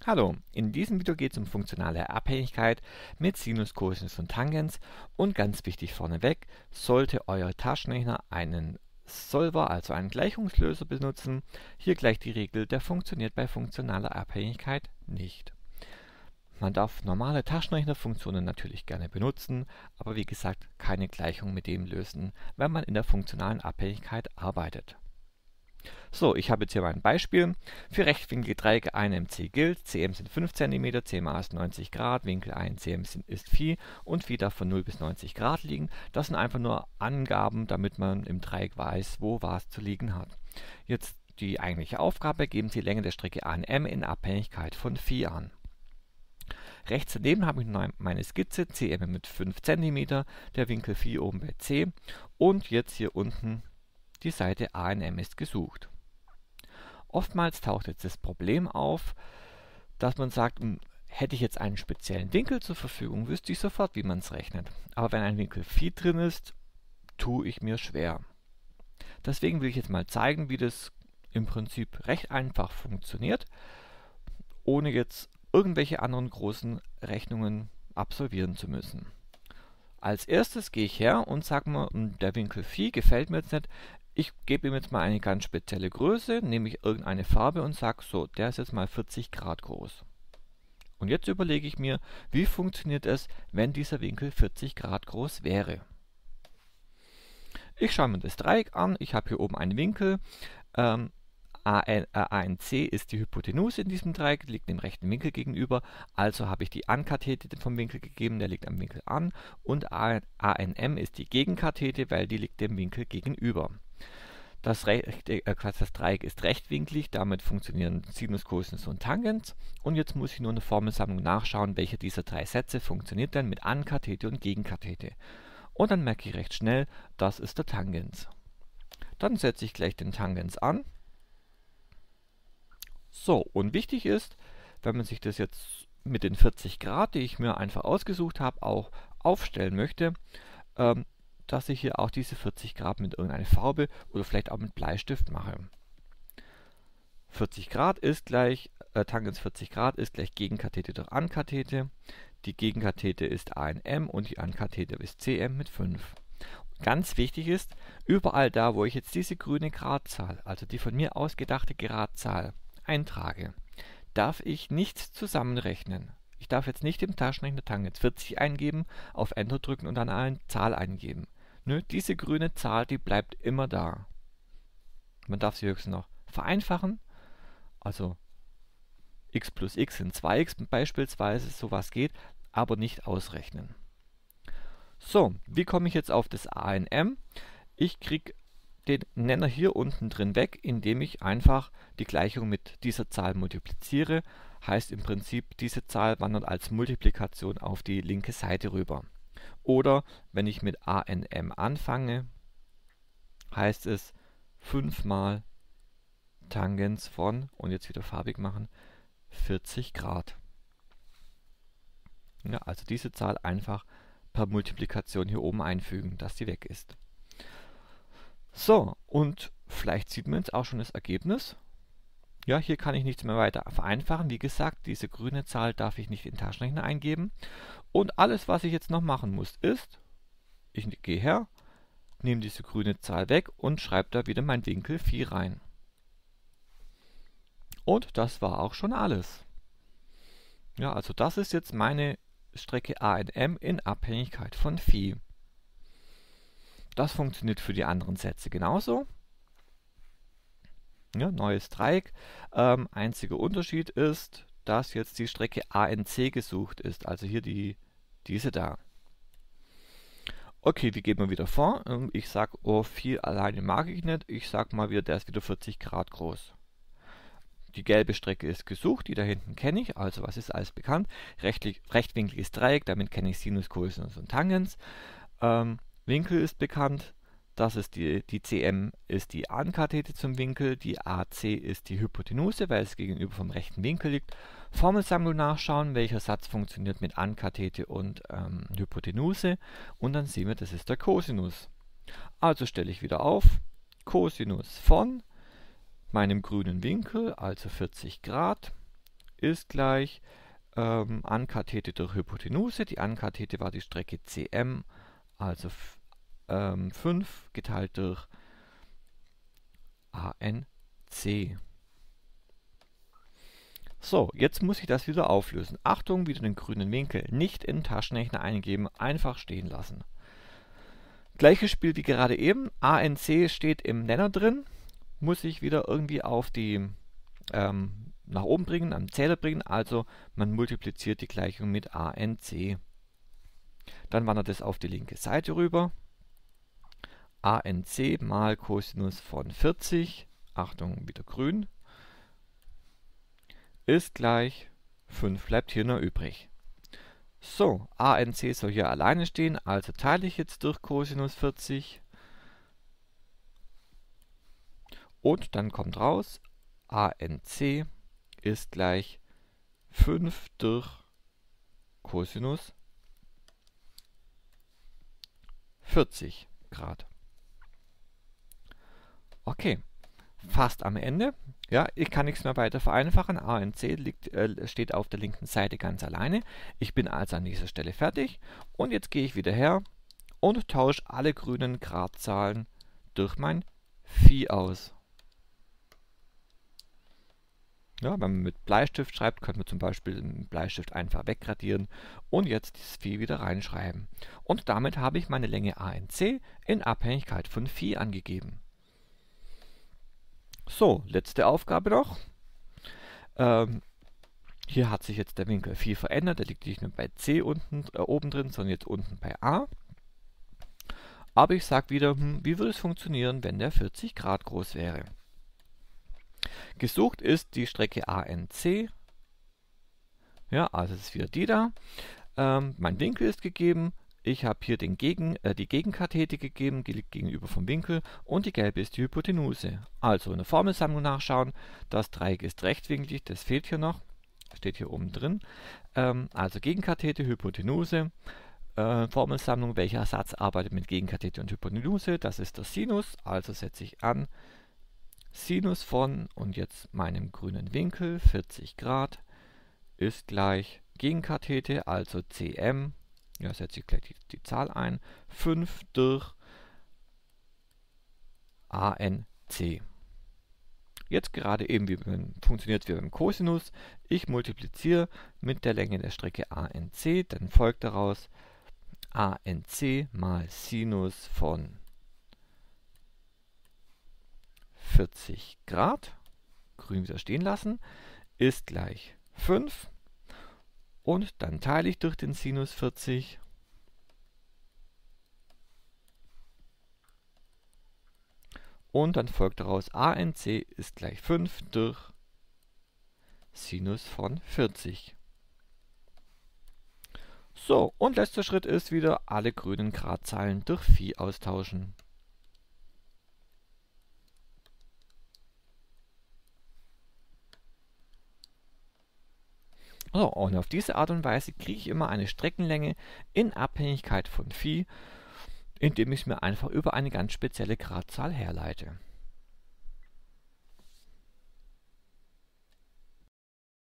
Hallo, in diesem Video geht es um funktionale Abhängigkeit mit Sinus, Cosinus und Tangens und ganz wichtig vorneweg, sollte euer Taschenrechner einen Solver, also einen Gleichungslöser benutzen, hier gleich die Regel, der funktioniert bei funktionaler Abhängigkeit nicht. Man darf normale Taschenrechnerfunktionen natürlich gerne benutzen, aber wie gesagt keine Gleichung mit dem lösen, wenn man in der funktionalen Abhängigkeit arbeitet. So, ich habe jetzt hier mal ein Beispiel. Für rechtwinklige Dreiecke 1 MC gilt, CM sind 5 cm, CMA ist 90 Grad, Winkel 1 CM ist Phi und Phi darf von 0 bis 90 Grad liegen. Das sind einfach nur Angaben, damit man im Dreieck weiß, wo was zu liegen hat. Jetzt die eigentliche Aufgabe, geben Sie die Länge der Strecke ANM in Abhängigkeit von Phi an. Rechts daneben habe ich meine Skizze, CM mit 5 cm, der Winkel Phi oben bei C und jetzt hier unten die Seite ANM ist gesucht. Oftmals taucht jetzt das Problem auf, dass man sagt, hätte ich jetzt einen speziellen Winkel zur Verfügung, wüsste ich sofort, wie man es rechnet. Aber wenn ein Winkel Phi drin ist, tue ich mir schwer. Deswegen will ich jetzt mal zeigen, wie das im Prinzip recht einfach funktioniert, ohne jetzt irgendwelche anderen großen Rechnungen absolvieren zu müssen. Als erstes gehe ich her und sage mal, der Winkel Phi gefällt mir jetzt nicht. Ich gebe ihm jetzt mal eine ganz spezielle Größe, nehme ich irgendeine Farbe und sage so, der ist jetzt mal 40 Grad groß. Und jetzt überlege ich mir, wie funktioniert es, wenn dieser Winkel 40 Grad groß wäre. Ich schaue mir das Dreieck an, ich habe hier oben einen Winkel, ANC ist die Hypotenuse in diesem Dreieck, liegt dem rechten Winkel gegenüber, also habe ich die Ankathete vom Winkel gegeben, der liegt am Winkel an, und ANM ist die Gegenkathete, weil die liegt dem Winkel gegenüber. Das Dreieck ist rechtwinklig, damit funktionieren Sinus, Cosinus und Tangens. Und jetzt muss ich nur in der Formelsammlung nachschauen, welcher dieser drei Sätze funktioniert denn mit Ankathete und Gegenkathete. Und dann merke ich recht schnell, das ist der Tangens. Dann setze ich gleich den Tangens an. So, und wichtig ist, wenn man sich das jetzt mit den 40 Grad, die ich mir einfach ausgesucht habe, auch aufstellen möchte, dass ich hier auch diese 40 Grad mit irgendeiner Farbe oder vielleicht auch mit Bleistift mache. 40 Grad ist gleich, Tangens 40 Grad ist gleich Gegenkathete durch Ankathete. Die Gegenkathete ist ANM und die Ankathete ist CM mit 5. Ganz wichtig ist, überall da, wo ich jetzt diese grüne Gradzahl, also die von mir ausgedachte Gradzahl, eintrage, darf ich nichts zusammenrechnen. Ich darf jetzt nicht im Taschenrechner Tangens 40 eingeben, auf Enter drücken und dann eine Zahl eingeben. Nö, diese grüne Zahl, die bleibt immer da. Man darf sie höchstens noch vereinfachen, also x plus x sind 2x beispielsweise, sowas geht, aber nicht ausrechnen. So, wie komme ich jetzt auf das ANM? Ich kriege den Nenner hier unten drin weg, indem ich einfach die Gleichung mit dieser Zahl multipliziere. Heißt im Prinzip, diese Zahl wandert als Multiplikation auf die linke Seite rüber. Oder wenn ich mit ANM anfange, heißt es 5 mal Tangens von, und jetzt wieder farbig machen, 40 Grad. Ja, also diese Zahl einfach per Multiplikation hier oben einfügen, dass die weg ist. So, und vielleicht sieht man jetzt auch schon das Ergebnis. Ja, hier kann ich nichts mehr weiter vereinfachen. Wie gesagt, diese grüne Zahl darf ich nicht in den Taschenrechner eingeben. Und alles, was ich jetzt noch machen muss, ist, ich gehe her, nehme diese grüne Zahl weg und schreibe da wieder mein Winkel Phi rein. Und das war auch schon alles. Ja, also das ist jetzt meine Strecke ANM in Abhängigkeit von Phi. Das funktioniert für die anderen Sätze genauso. Ja, neues Dreieck. Einziger Unterschied ist, dass jetzt die Strecke ANC gesucht ist, also hier diese da. Okay, wie geht man wieder vor? Ich sage, oh, Phi alleine mag ich nicht. Ich sage mal wieder, der ist wieder 40 Grad groß. Die gelbe Strecke ist gesucht, die da hinten kenne ich, also was ist alles bekannt? Rechtwinkliges Dreieck, damit kenne ich Sinus, Cosinus und Tangens. Winkel ist bekannt, das ist die CM ist die Ankathete zum Winkel, die AC ist die Hypotenuse, weil es gegenüber vom rechten Winkel liegt. Formelsammlung nachschauen, welcher Satz funktioniert mit Ankathete und Hypotenuse, und dann sehen wir, das ist der Cosinus. Also stelle ich wieder auf, Cosinus von meinem grünen Winkel, also 40 Grad, ist gleich Ankathete durch Hypotenuse. Die Ankathete war die Strecke cm, also 5 geteilt durch ANC. So, jetzt muss ich das wieder auflösen. Achtung, wieder den grünen Winkel nicht in den Taschenrechner eingeben, einfach stehen lassen. Gleiches Spiel wie gerade eben. ANC steht im Nenner drin, muss ich wieder irgendwie auf die nach oben bringen, am Zähler bringen, also man multipliziert die Gleichung mit ANC. Dann wandert es auf die linke Seite rüber. ANC mal Cosinus von 40, Achtung, wieder grün, ist gleich 5, bleibt hier nur übrig. So, ANC soll hier alleine stehen, also teile ich jetzt durch Cosinus 40 und dann kommt raus, ANC ist gleich 5 durch Cosinus 40 Grad. Okay, fast am Ende. Ja, ich kann nichts mehr weiter vereinfachen. ANC steht auf der linken Seite ganz alleine. Ich bin also an dieser Stelle fertig. Und jetzt gehe ich wieder her und tausche alle grünen Gradzahlen durch mein Phi aus. Ja, wenn man mit Bleistift schreibt, könnte man zum Beispiel den Bleistift einfach wegradieren und jetzt das Phi wieder reinschreiben. Und damit habe ich meine Länge ANC in Abhängigkeit von Phi angegeben. So, letzte Aufgabe noch. Hier hat sich jetzt der Winkel Phi verändert. Der liegt nicht mehr bei C unten, oben drin, sondern jetzt unten bei A. Aber ich sage wieder, wie würde es funktionieren, wenn der 40 Grad groß wäre? Gesucht ist die Strecke ANC. Ja, also es ist wieder die da. Mein Winkel ist gegeben. Ich habe hier die Gegenkathete gegeben, die liegt gegenüber vom Winkel und die gelbe ist die Hypotenuse. Also in der Formelsammlung nachschauen. Das Dreieck ist rechtwinklig, das fehlt hier noch. Steht hier oben drin. Also Gegenkathete, Hypotenuse. Formelsammlung, welcher Satz arbeitet mit Gegenkathete und Hypotenuse? Das ist der Sinus, also setze ich an Sinus von, und jetzt meinem grünen Winkel, 40 Grad, ist gleich Gegenkathete, also cm, ja, setze ich gleich die Zahl ein, 5 durch ANC. Jetzt gerade eben funktioniert es wie beim Cosinus. Ich multipliziere mit der Länge der Strecke ANC, dann folgt daraus ANC mal Sinus von 40 Grad, grün wieder stehen lassen, ist gleich 5 und dann teile ich durch den Sinus 40 und dann folgt daraus ANC ist gleich 5 durch Sinus von 40. So, und letzter Schritt ist wieder alle grünen Gradzahlen durch Phi austauschen. So, und auf diese Art und Weise kriege ich immer eine Streckenlänge in Abhängigkeit von Phi, indem ich es mir einfach über eine ganz spezielle Gradzahl herleite.